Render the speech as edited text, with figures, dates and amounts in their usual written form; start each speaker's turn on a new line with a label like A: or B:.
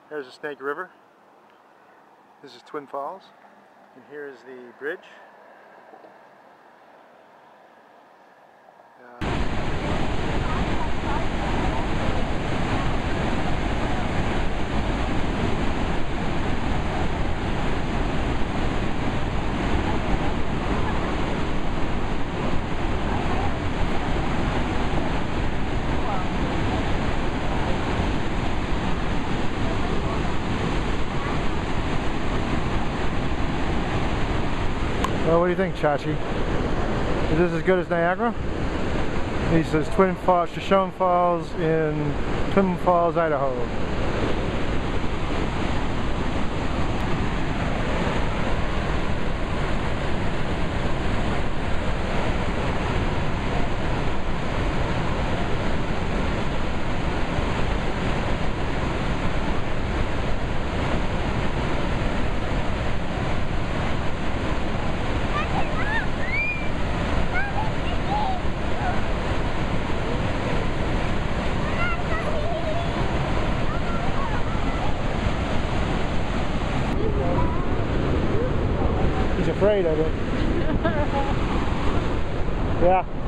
A: There's the Snake River. This is Twin Falls. And here is the bridge. Well, what do you think, Chachi? Is this as good as Niagara? He says Twin Falls, Shoshone Falls in Twin Falls, Idaho. He's afraid of it. Yeah.